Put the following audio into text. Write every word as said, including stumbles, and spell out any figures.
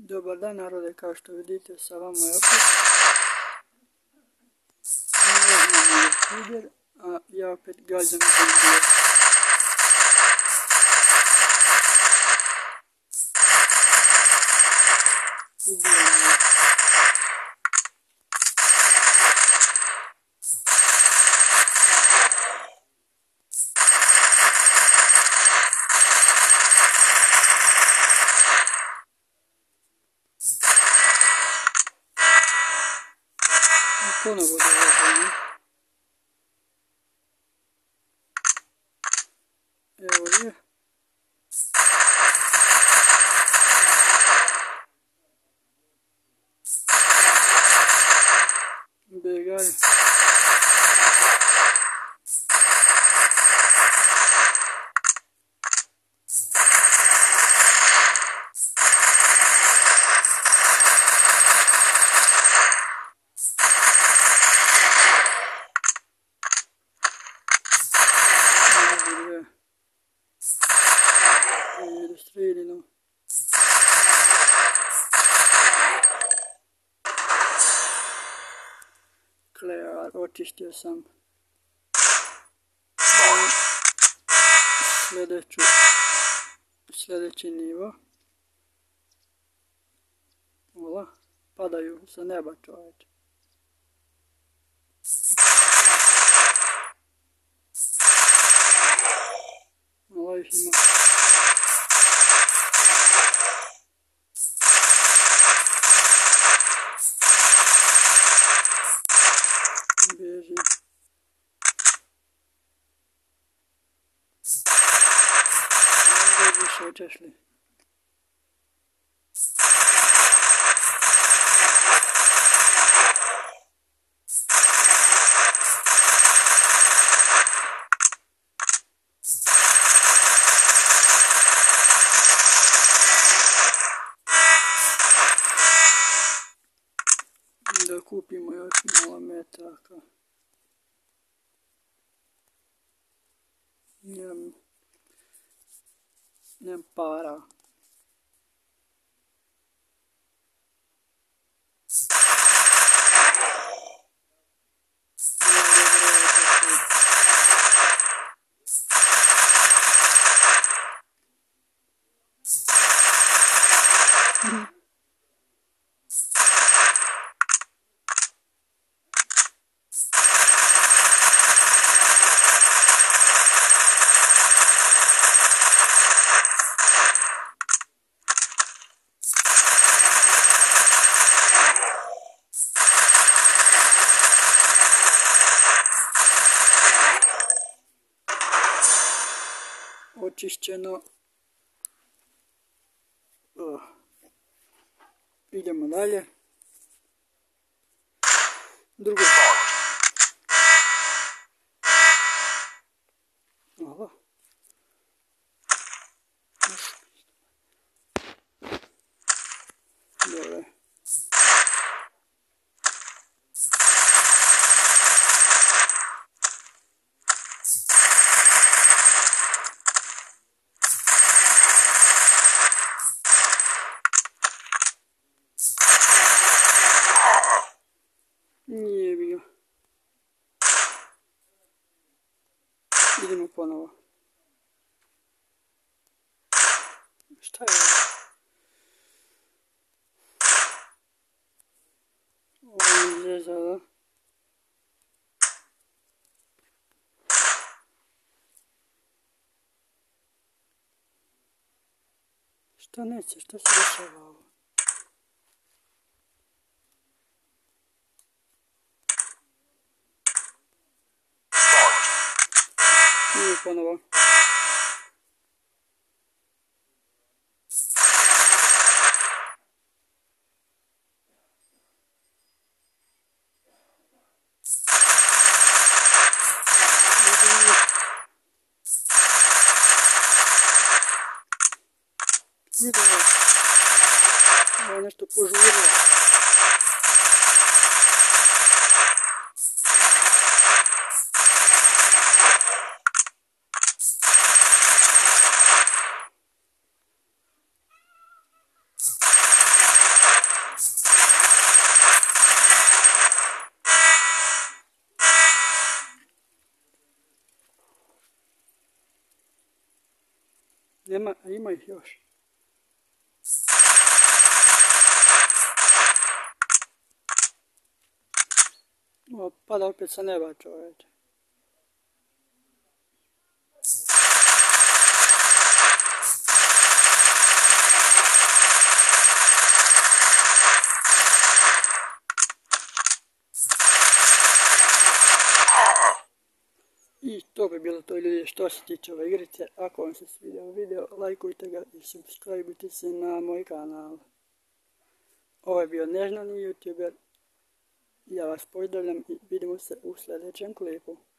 Dobar dan narode, kao što vidite sa vama je opet YouTuber, a ja opet gađam video. Ubijam je. Ponovo dolazimo. Evo je. Begaj. Streljeno. Klear, očistio sam sljedeću, sljedeći nivo. Hvala, padaju sa neba čovječe. Hvala ih ima. Beži. Ovdje više očešli. Da kupimo još malo metaka. Nemam, nemam para. Očišćeno. Uh. Idemo dalje. Drugo. Hvala. Dobro. Nije bio. Idemo ponovo. Šta je ovo? Ovo je izrezala. Šta neće? Šta se dešava ovo? Nije ponovo. Vidim je. Ovo je nešto požurilo. Nema, ima ih još. O, pada opet sa neba, čovječe. I to bi bilo to, ljudi, što se tiče ove igrice. Ako vam se svidio video, lajkujte ga i subskrajbujte se na moj kanal. Ovo je bio nežnani youtuber. Ja vas pozdravljam i vidimo se u sljedećem klipu.